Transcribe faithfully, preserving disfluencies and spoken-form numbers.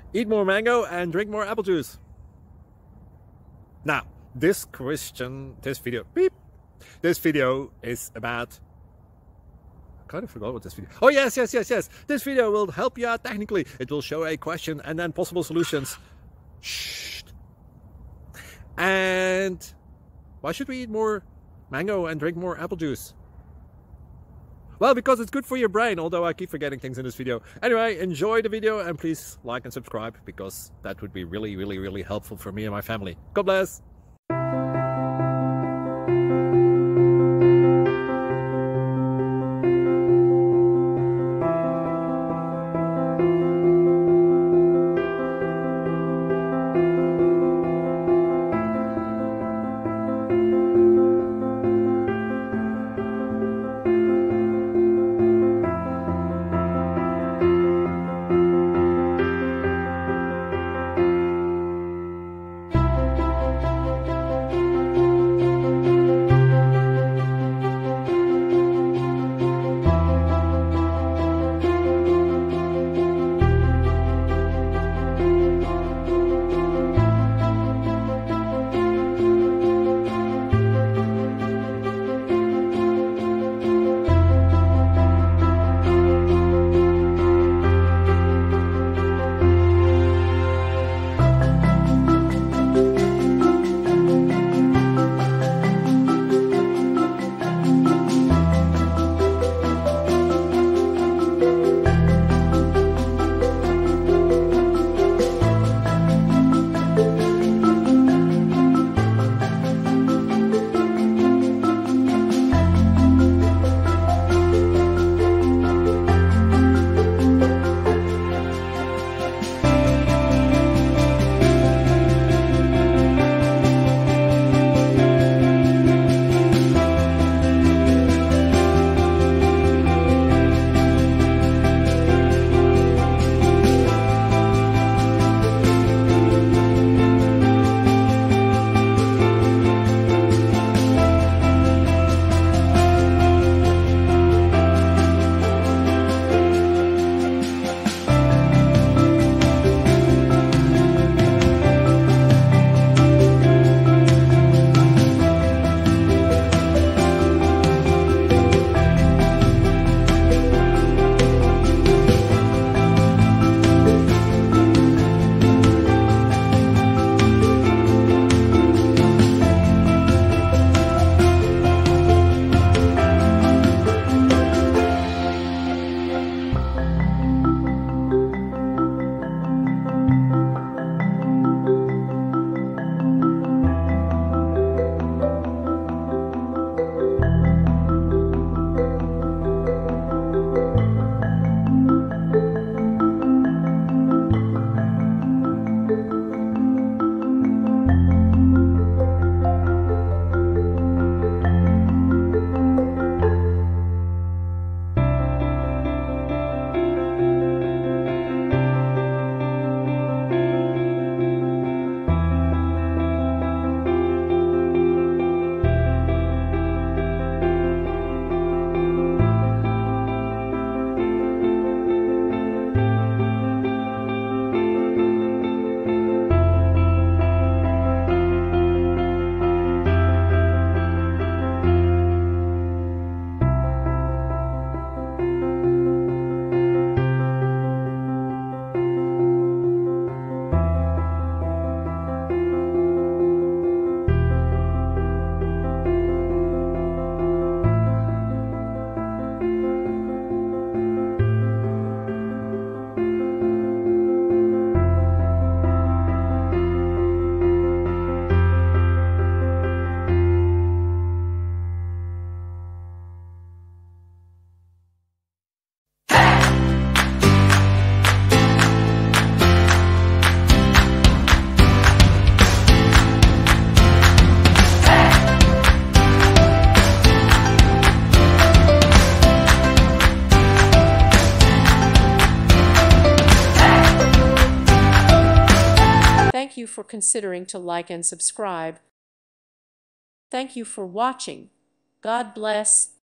Eat more mango and drink more apple juice. Now, this question, this video, beep, this video is about, I kind of forgot what this video, oh yes, yes, yes, yes, this video will help you out technically. It will show a question and then possible solutions. Shh. And why should we eat more mango and drink more apple juice? Well, because it's good for your brain, although I keep forgetting things in this video. Anyway, enjoy the video and please like and subscribe, because that would be really, really, really helpful for me and my family. God bless! Thank you for considering to like and subscribe. Thank you for watching. God bless.